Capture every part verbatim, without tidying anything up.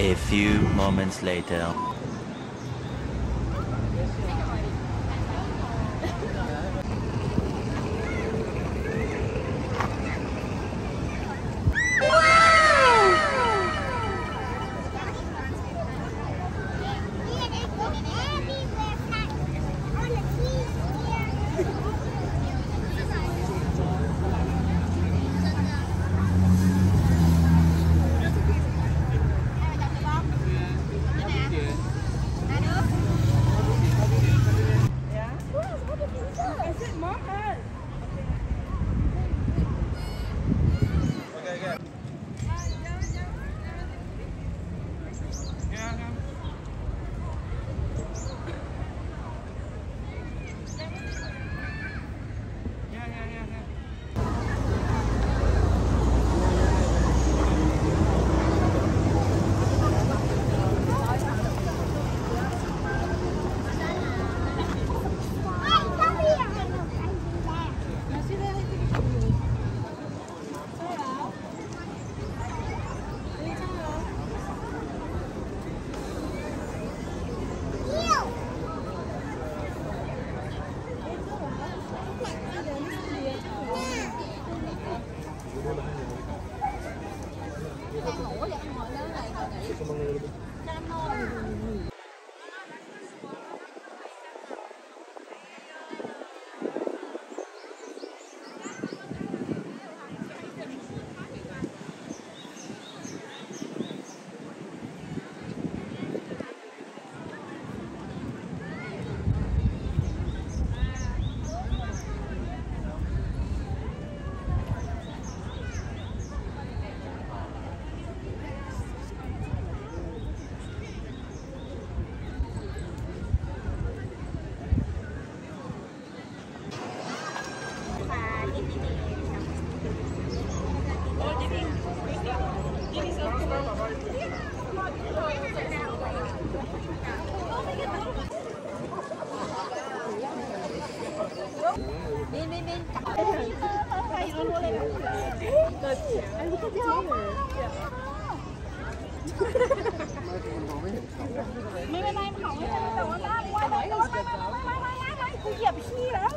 A few moments later. ไม่เป็นไรมันของไม่ใช่แต่ว่าลากไว้ไปไปไปไปไปไปกูเหยียบขี้แล้ว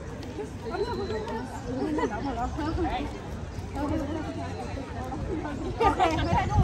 ไม่ได้ดู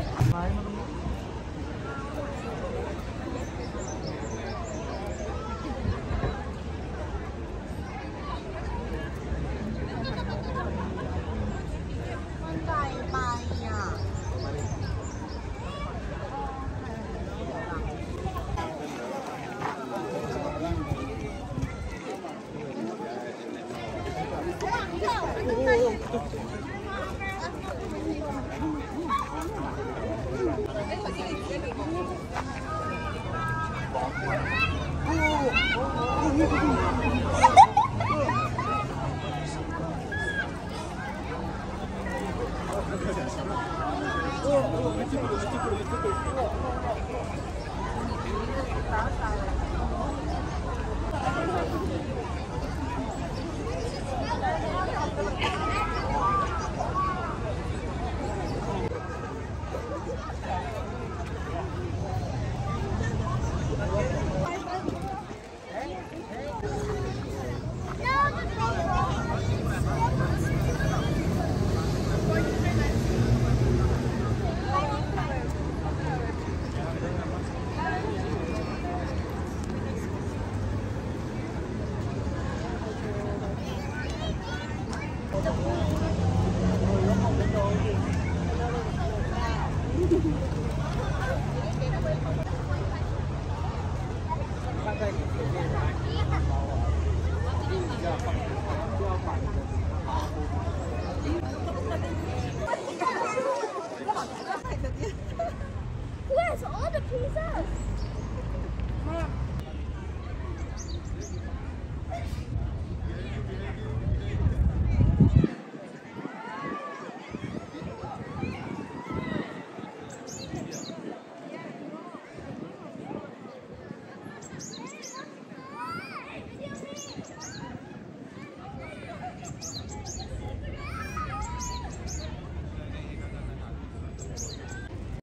Where's all the pizzas?